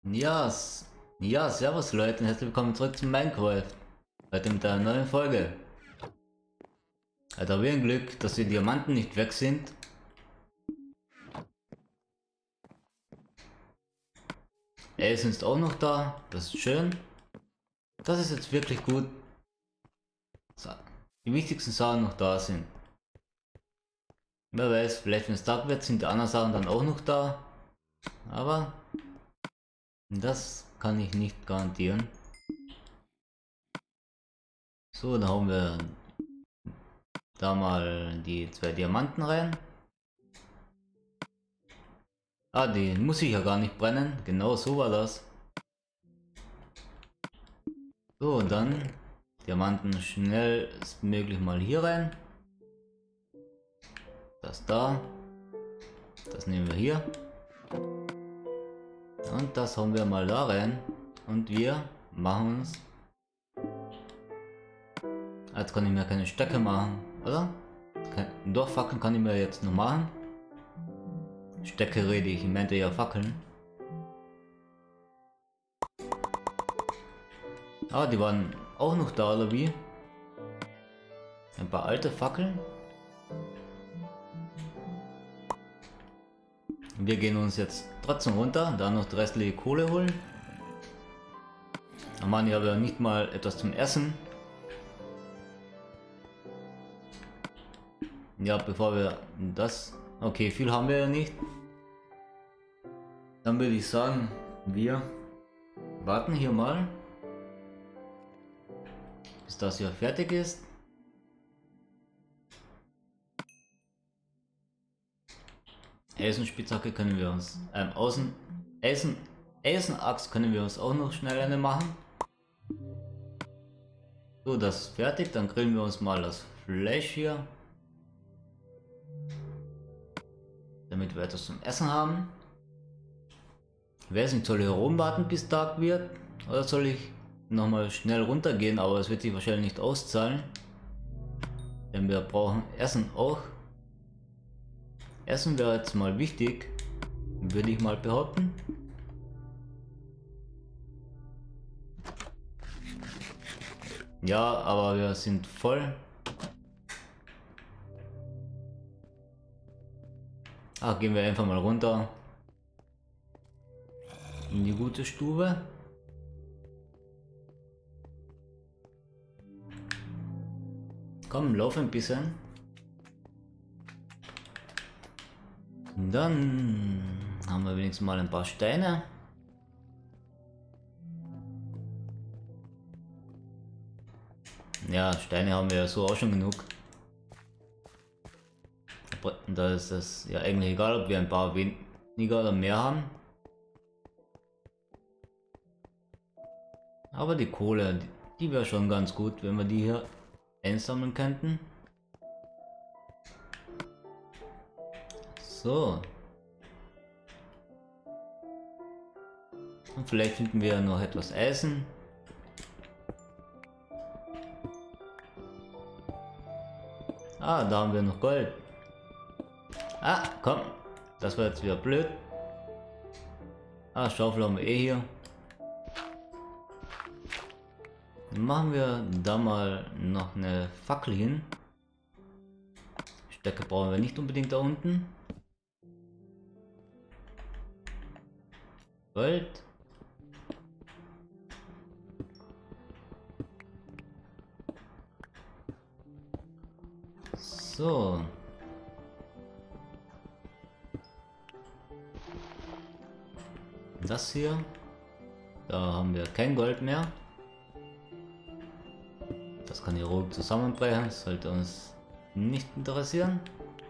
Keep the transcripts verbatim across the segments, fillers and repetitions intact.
Ja, s- ja, servus Leute und herzlich willkommen zurück zu Minecraft. Heute mit einer neuen Folge. Alter, haben wir ein Glück, dass die Diamanten nicht weg sind. Eisen ist auch noch da, das ist schön. Das ist jetzt wirklich gut. So, die wichtigsten Sachen noch da sind. Wer weiß, vielleicht wenn es Tag wird, sind die anderen Sachen dann auch noch da. Aber das kann ich nicht garantieren. So, dann hauen wir da mal die zwei Diamanten rein. Ah, die muss ich ja gar nicht brennen. Genau so war das. So, dann Diamanten schnellstmöglich mal hier rein. Das da. Das nehmen wir hier. Und das hauen wir mal da rein. Und wir machen uns. Jetzt kann ich mir keine Stöcke machen, oder? Doch, Fackeln kann ich mir jetzt noch machen. Stöcke rede ich, ich meinte ja Fackeln. Ah, die waren auch noch da, oder wie? Ein paar alte Fackeln. Wir gehen uns jetzt trotzdem runter, dann noch die restliche Kohle holen. Oh Mann, ich habe ja nicht mal etwas zum Essen. Ja, bevor wir das... Okay, viel haben wir ja nicht. Dann würde ich sagen, wir warten hier mal, bis das hier fertig ist. Eisenspitzhacke können wir uns, ähm, Außen, Eisen, Eisenachs können wir uns auch noch schnell eine machen. So, das ist fertig, dann grillen wir uns mal das Fleisch hier, damit wir etwas zum Essen haben. Ich weiß nicht, soll ich herumwarten bis Tag wird, oder soll ich nochmal schnell runtergehen, aber es wird sich wahrscheinlich nicht auszahlen, denn wir brauchen Essen auch. Essen wäre jetzt mal wichtig, würde ich mal behaupten. Ja, aber wir sind voll. Ach, gehen wir einfach mal runter in die gute Stube. Komm, lauf ein bisschen. Und dann haben wir wenigstens mal ein paar Steine. Ja, Steine haben wir ja so auch schon genug. Da ist es ja eigentlich egal, ob wir ein paar weniger oder mehr haben. Aber die Kohle, die, die wäre schon ganz gut, wenn wir die hier einsammeln könnten. So. Und vielleicht finden wir noch etwas Eisen. Ah, da haben wir noch Gold. Ah, komm. Das war jetzt wieder blöd. Ah, Schaufel haben wir eh hier. Dann machen wir da mal noch eine Fackel hin. Stöcke brauchen wir nicht unbedingt da unten. Gold. So. Das hier. Da haben wir kein Gold mehr. Das kann hier ruhig zusammenbrechen. Das sollte uns nicht interessieren.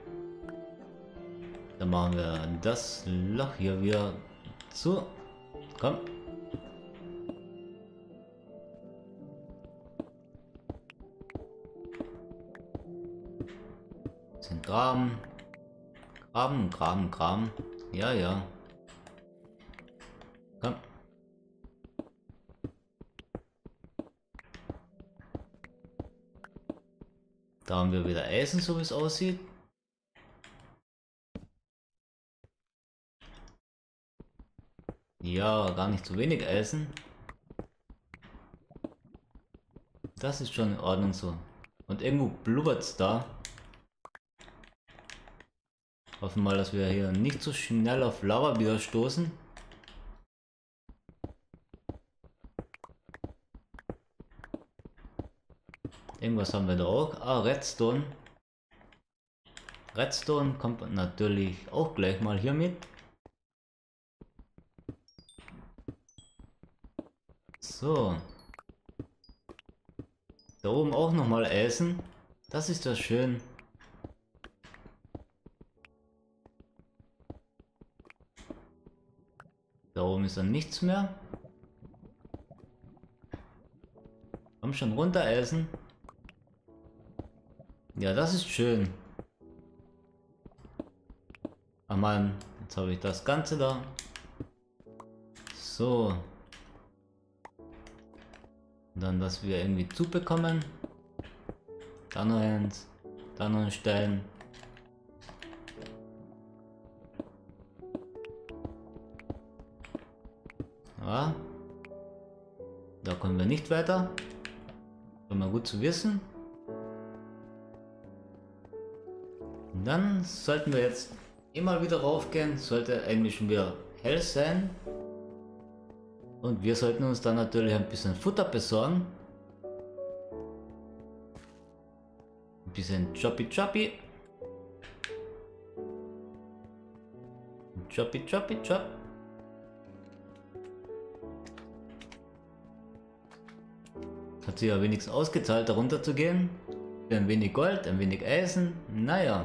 Dann machen wir das Loch hier wieder zu. Komm. Sind Graben. Graben, Graben, Graben. Ja, ja. Komm. Da haben wir wieder Eisen, so wie es aussieht. Ja, gar nicht zu wenig Eisen. Das ist schon in Ordnung so. Und irgendwo blubbert's da. Hoffen mal, dass wir hier nicht so schnell auf Lava wieder stoßen. Irgendwas haben wir da auch. Ah, Redstone. Redstone kommt natürlich auch gleich mal hier mit. So. Da oben auch nochmal Eisen. Das ist ja schön. Da oben ist dann nichts mehr. Komm schon runter, Eisen. Ja, das ist schön. Ah Mann, jetzt habe ich das Ganze da. So. Und dann, dass wir irgendwie zubekommen. Da noch eins. Da noch ein Stein. Ja. Da kommen wir nicht weiter. Schon mal gut zu wissen. Und dann sollten wir jetzt immer wieder raufgehen. Sollte eigentlich schon wieder hell sein. Und wir sollten uns dann natürlich ein bisschen Futter besorgen. Ein bisschen Choppy Choppy. Choppy Choppy Chop. Hat sich ja wenigstens ausgezahlt, darunter zu gehen. Für ein wenig Gold, ein wenig Eisen. Naja.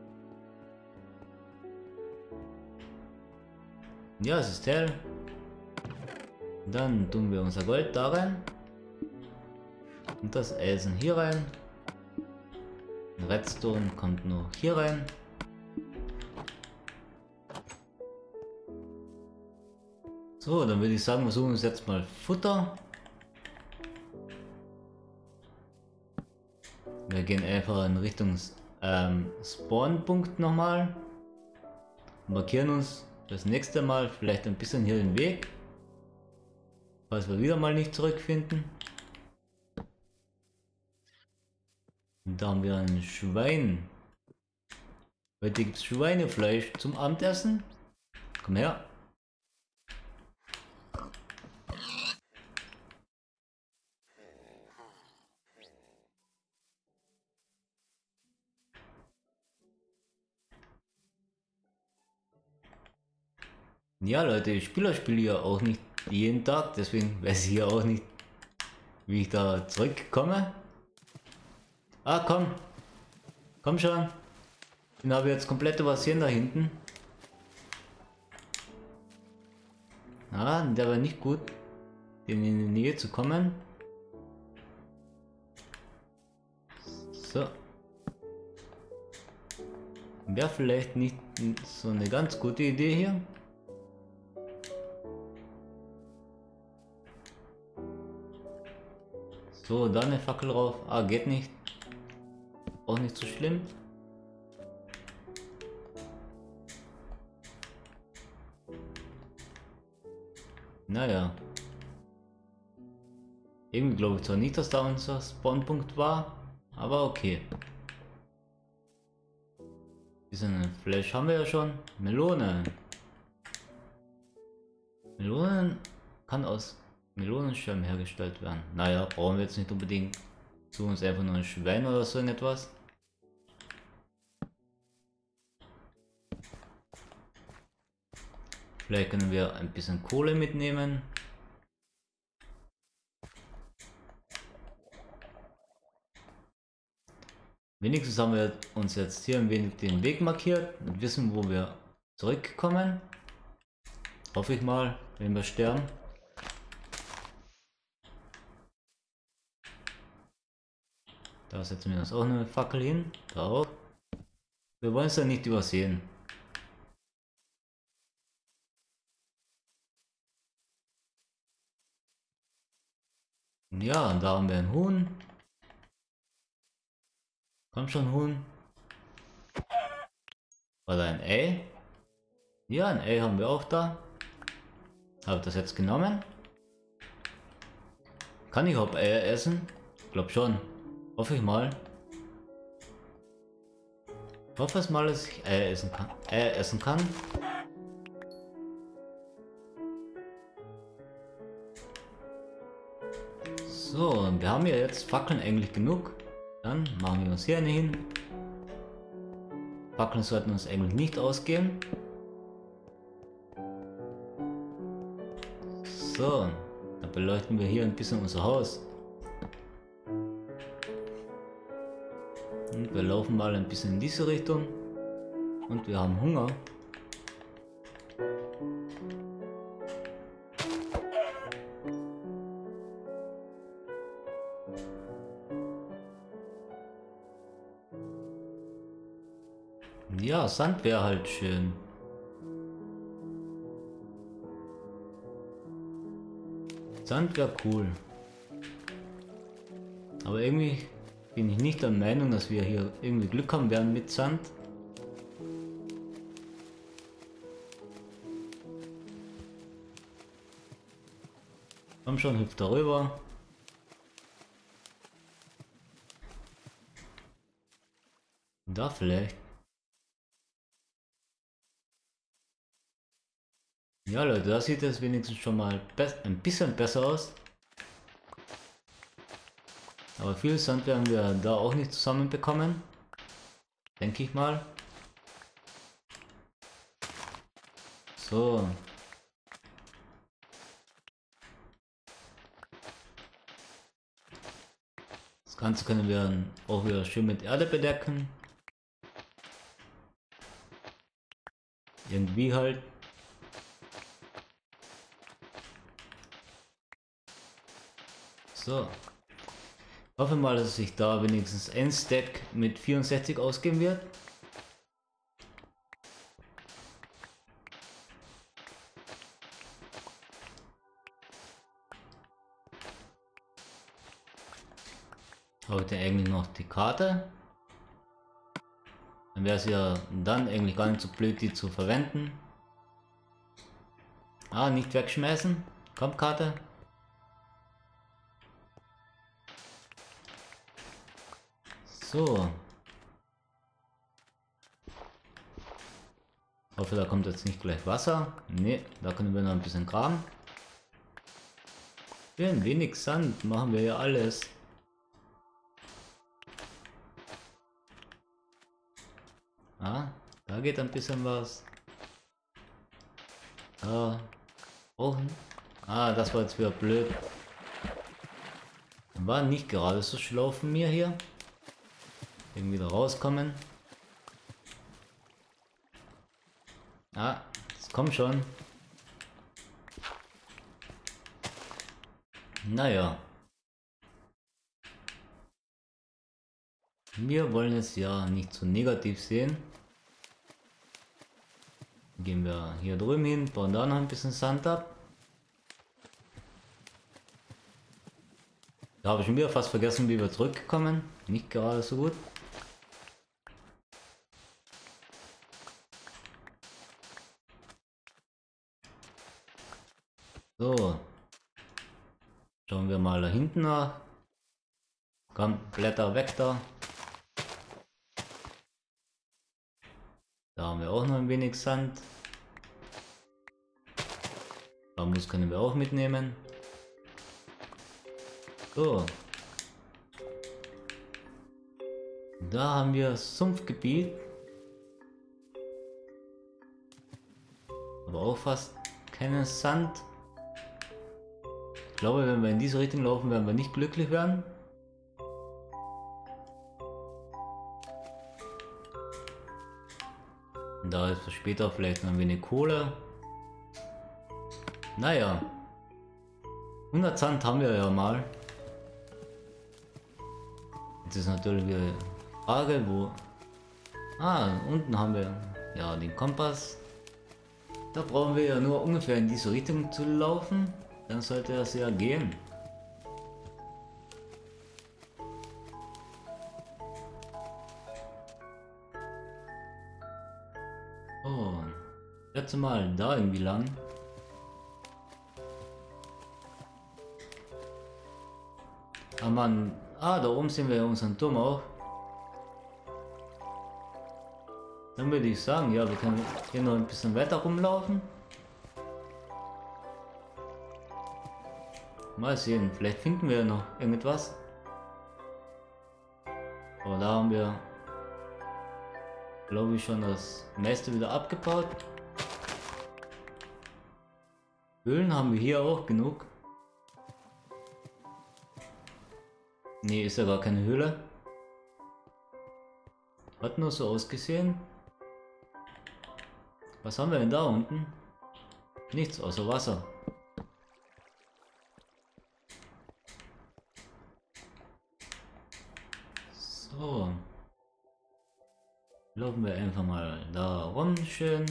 Ja, es ist hell. Dann tun wir unser Gold da rein. Und das Eisen hier rein. Redstone kommt nur hier rein. So, dann würde ich sagen, wir suchen uns jetzt mal Futter. Wir gehen einfach in Richtung ähm, Spawnpunkt nochmal. Markieren uns das nächste Mal vielleicht ein bisschen hier den Weg. Falls wir wieder mal nicht zurückfinden. Und da haben wir ein Schwein. Heute gibt es Schweinefleisch zum Abendessen. Komm her. Ja Leute, ich spiele das Spiel ja auch nicht jeden Tag, deswegen weiß ich ja auch nicht, wie ich da zurückkomme. Ah komm, komm schon. Den habe ich jetzt komplett übersehen da hinten. Ah, der war nicht gut, dem in die Nähe zu kommen. So. Wäre vielleicht nicht so eine ganz gute Idee hier. So, da eine Fackel drauf. Ah, geht nicht. Auch nicht so schlimm. Naja. Irgendwie glaube ich zwar nicht, dass da unser Spawnpunkt war, aber okay. Diesen Flash haben wir ja schon. Melone. Melonen kann aus Melonenschirm hergestellt werden. Naja, brauchen wir jetzt nicht unbedingt. Suchen uns einfach nur ein Schwein oder so in etwas. Vielleicht können wir ein bisschen Kohle mitnehmen. Wenigstens haben wir uns jetzt hier ein wenig den Weg markiert und wissen, wo wir zurückkommen. Hoffe ich mal, wenn wir sterben. Da setzen wir uns auch eine Fackel hin. Da auch. Wir wollen es ja nicht übersehen. Ja, und da haben wir ein Huhn. Komm schon, Huhn. Oder ein Ei. Ja, ein Ei haben wir auch da. Habe ich das jetzt genommen? Kann ich auch Eier essen? Glaub schon. Hoffe ich mal. Ich hoffe es mal, dass ich Eier essen kann. Eier essen kann. So, wir haben ja jetzt Fackeln eigentlich genug. Dann machen wir uns hier eine hin. Fackeln sollten uns eigentlich nicht ausgehen. So, dann beleuchten wir hier ein bisschen unser Haus. Und wir laufen mal ein bisschen in diese Richtung. Und wir haben Hunger. Ja, Sand wäre halt schön. Sand wäre cool. Aber irgendwie bin ich nicht der Meinung, dass wir hier irgendwie Glück haben werden mit Sand. Komm schon, hüpft darüber. Da vielleicht. Ja Leute, da sieht es wenigstens schon mal ein bisschen besser aus. Aber viel Sand werden wir da auch nicht zusammenbekommen. Denke ich mal. So. Das Ganze können wir auch wieder schön mit Erde bedecken. Irgendwie halt. So. Ich hoffe mal, dass sich da wenigstens ein Stack mit vierundsechzig ausgehen wird. Heute eigentlich noch die Karte. Dann wäre es ja dann eigentlich gar nicht so blöd, die zu verwenden. Ah, nicht wegschmeißen. Kommt Karte. So. Ich hoffe, da kommt jetzt nicht gleich Wasser. Ne, da können wir noch ein bisschen graben. Für ein wenig Sand machen wir ja alles. Ah, da geht ein bisschen was. Da. Oh. Ah, das war jetzt wieder blöd. War nicht gerade so schlau von mir hier. Irgendwie da rauskommen. Ah, es kommt schon. Naja. Wir wollen es ja nicht so negativ sehen. Gehen wir hier drüben hin, bauen da noch ein bisschen Sand ab. Da habe ich schon wieder fast vergessen, wie wir zurückgekommen. Nicht gerade so gut. So. Schauen wir mal da hinten nach. Komm, Blätter weg da. Da haben wir auch noch ein wenig Sand. Bambus können wir auch mitnehmen. So. Da haben wir Sumpfgebiet. Aber auch fast keinen Sand. Ich glaube, wenn wir in diese Richtung laufen, werden wir nicht glücklich werden. Und da ist für später vielleicht noch ein wenig Kohle. Naja. hundert Sand haben wir ja mal. Jetzt ist natürlich wieder die Frage, wo... Ah, unten haben wir ja den Kompass. Da brauchen wir ja nur ungefähr in diese Richtung zu laufen. Dann sollte das ja gehen. Oh, letzte Mal da irgendwie lang. Ah Mann, ah, da oben sehen wir ja unseren Turm auch. Dann würde ich sagen, ja, wir können hier noch ein bisschen weiter rumlaufen. Mal sehen, vielleicht finden wir noch irgendetwas. Aber da haben wir, glaube ich, schon das meiste wieder abgebaut. Höhlen haben wir hier auch genug. Nee, ist ja gar keine Höhle. Hat nur so ausgesehen. Was haben wir denn da unten? Nichts außer Wasser. So. Laufen wir einfach mal da rum schön.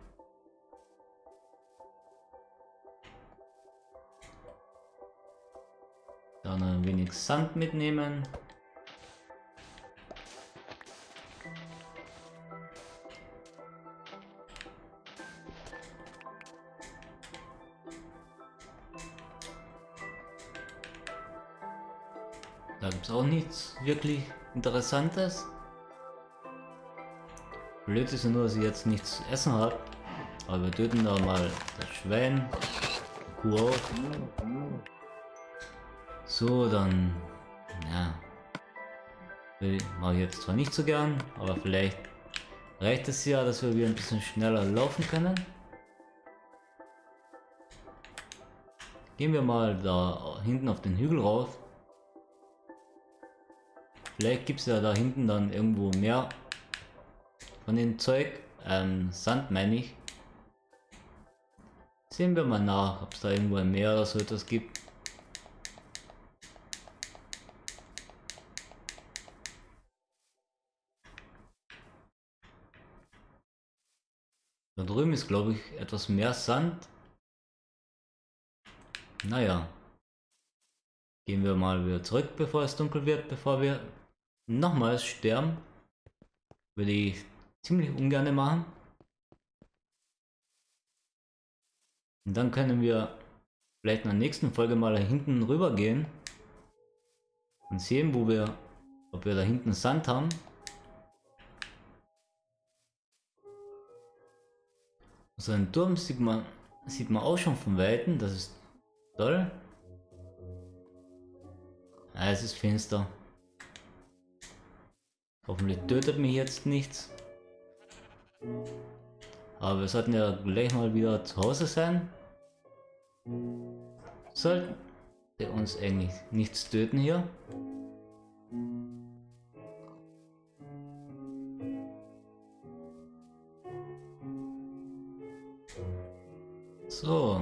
Dann ein wenig Sand mitnehmen. Da gibt es auch nichts wirklich Interessantes. Blöd ist ja nur, dass ich jetzt nichts zu essen habe. Aber wir töten da mal das Schwein. Die Kuh auch. So, dann, ja, mache ich jetzt zwar nicht so gern, aber vielleicht reicht es ja, dass wir wieder ein bisschen schneller laufen können. Gehen wir mal da hinten auf den Hügel rauf. Vielleicht gibt es ja da hinten dann irgendwo mehr von dem Zeug, ähm, Sand meine ich. Sehen wir mal nach, ob es da irgendwo ein Meer oder so etwas gibt. Da drüben ist, glaube ich, etwas mehr Sand. Naja. Gehen wir mal wieder zurück, bevor es dunkel wird, bevor wir nochmals sterben. Würde ich ziemlich ungern machen. Und dann können wir vielleicht in der nächsten Folge mal da hinten rüber gehen. Und sehen, wo wir, ob wir da hinten Sand haben. So einen Turm sieht man, sieht man auch schon von Weitem, das ist toll. Ah, es ist finster. Hoffentlich tötet mich jetzt nichts. Aber wir sollten ja gleich mal wieder zu Hause sein. Sollte uns eigentlich nichts töten hier. So.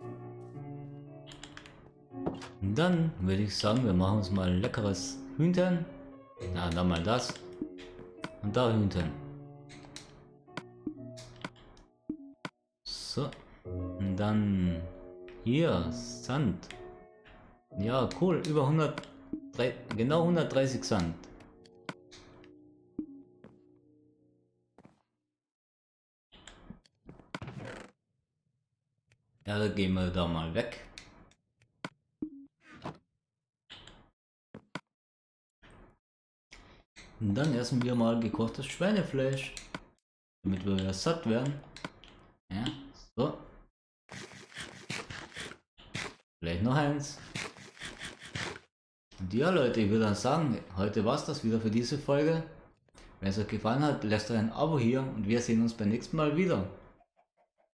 Und dann würde ich sagen, wir machen uns mal ein leckeres Hühnchen. Na, dann mal das. Und da Hühnchen. So. Und dann hier Sand. Ja, cool. Über hundert, genau hundertdreißig Sand. Ja, da gehen wir da mal weg. Und dann essen wir mal gekochtes Schweinefleisch, damit wir wieder satt werden. Ja, so. Vielleicht noch eins. Und ja Leute, ich würde dann sagen, heute war es das wieder für diese Folge. Wenn es euch gefallen hat, lasst euch ein Abo hier und wir sehen uns beim nächsten Mal wieder.